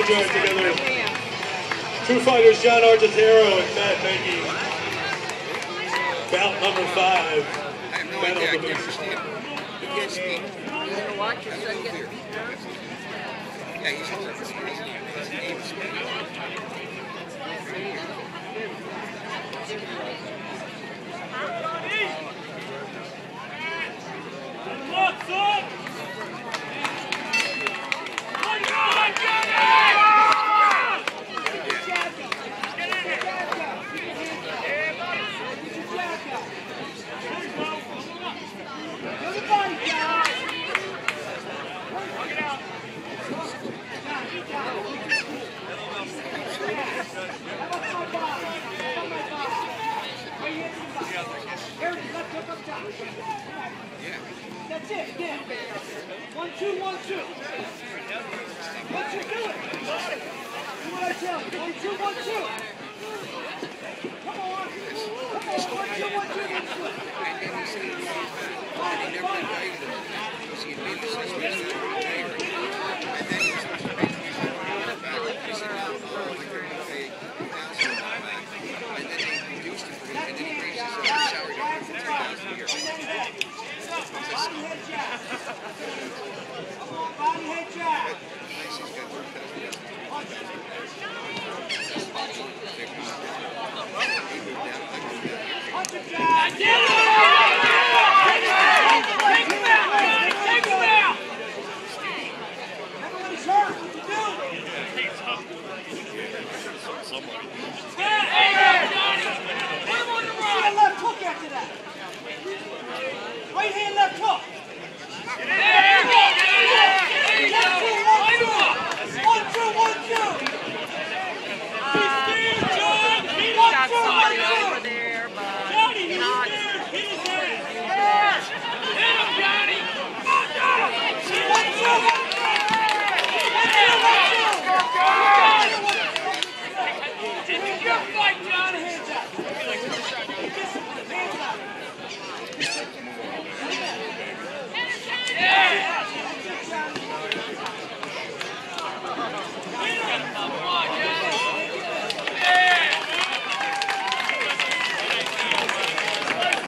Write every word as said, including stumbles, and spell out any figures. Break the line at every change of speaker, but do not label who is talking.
join together. True fighters John Argentero and Matt Menke. Bout number five.
I have no idea. I can't understand. You can't speak.
You gonna watch your second?
Yeah, he's he's able to speak.
What's up?
That's it, again. One, two, one, two. One, two, do it. Do what I tell you. One, two, one, two. Come on. Come on. One, two, one, two, then flip.
And he said, he never invited him because he had made his sister retired. And then he was supposed to pay back. He said, oh, I couldn't pay two thousand dollars back. And then they reduced it for him. And then he raised his salary to ten thousand dollars a year.
Body head jab. Come on, body head jab. Punch him jab. Take him out. Take him out. Everybody's hurt. What you do? Hey, Johnny. Put him on the right. Left hook after that. Right hand, left hook.